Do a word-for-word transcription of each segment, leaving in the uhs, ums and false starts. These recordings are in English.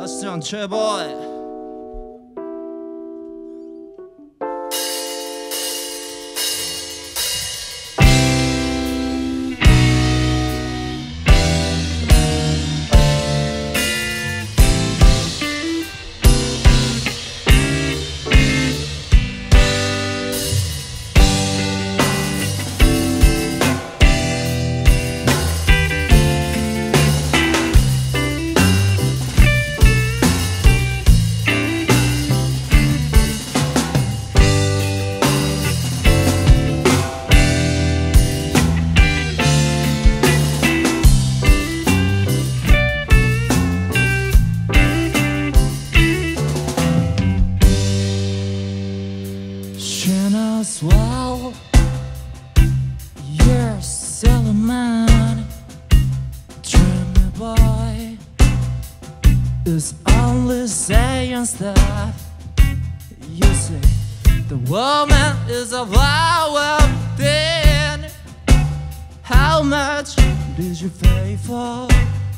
Sebastian Chairboy. As well, you're still a man. Dreamy boy is only saying stuff. You say the woman is a flower thing. How much did you pay for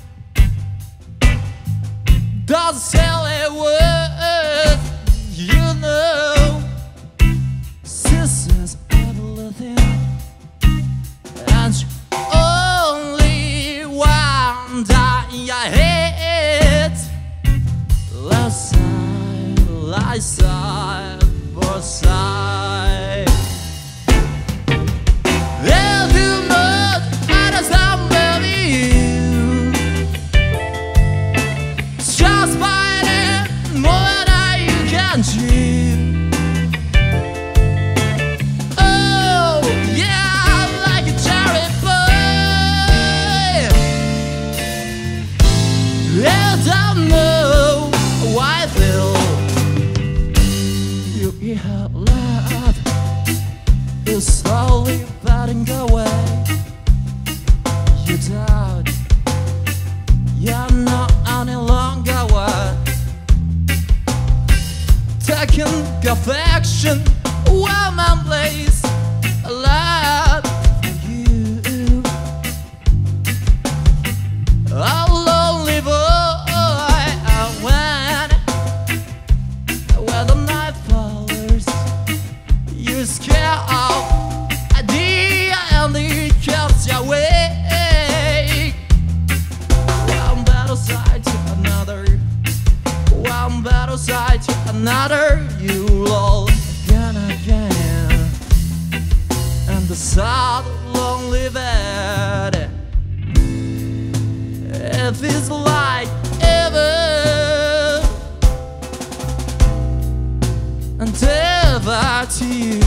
those silly words? You know, sisters everything, and you only one die in your head. Left side, right side, both side. If you must understand you, just find it more than you can do. Your love is slowly fading away. You doubt you're not any longer worth taking affection. Woman, please, a love for you. A lonely boy, when when the night falls, you're scared of idea and it keeps you awake. One battle side to another, one battle side to another. You roll again and again, and the sad lonely bed. If it's like ever and ever to you,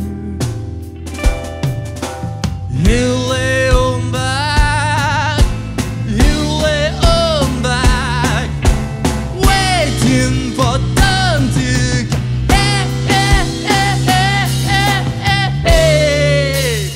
you lay on back, you lay on back, waiting for them to come. Hey, hey, hey, hey, hey, hey, hey.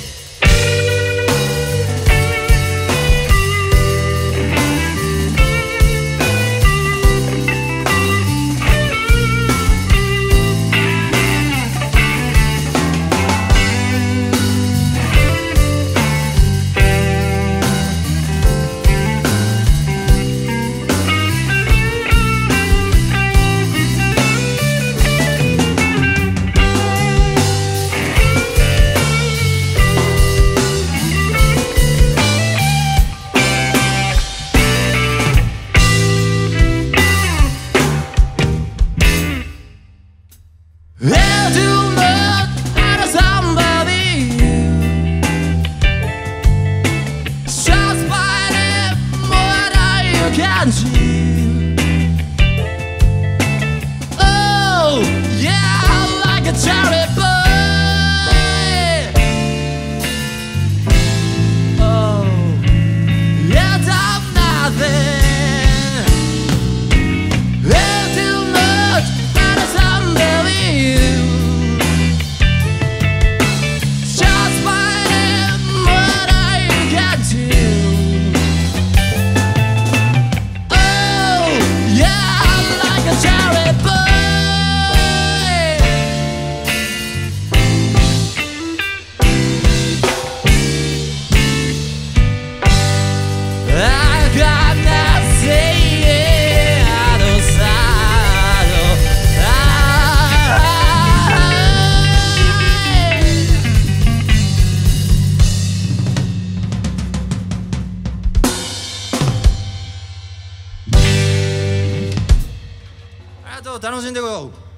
あと楽しんでこよう。